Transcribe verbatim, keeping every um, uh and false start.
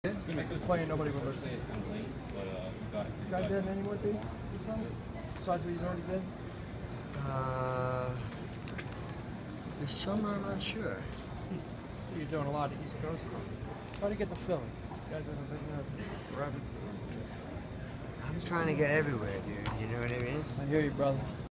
It's gonna be playing, nobody will listen. It's kind of late, but uh, we got it. You guys did any more big this summer? Besides what you already did? Uh, this summer, I'm not sure. So you're doing a lot of East Coast stuff. How do you get to Philly? You guys haven't been there forever. I'm trying to get everywhere, dude. You know what I mean? I hear you, brother.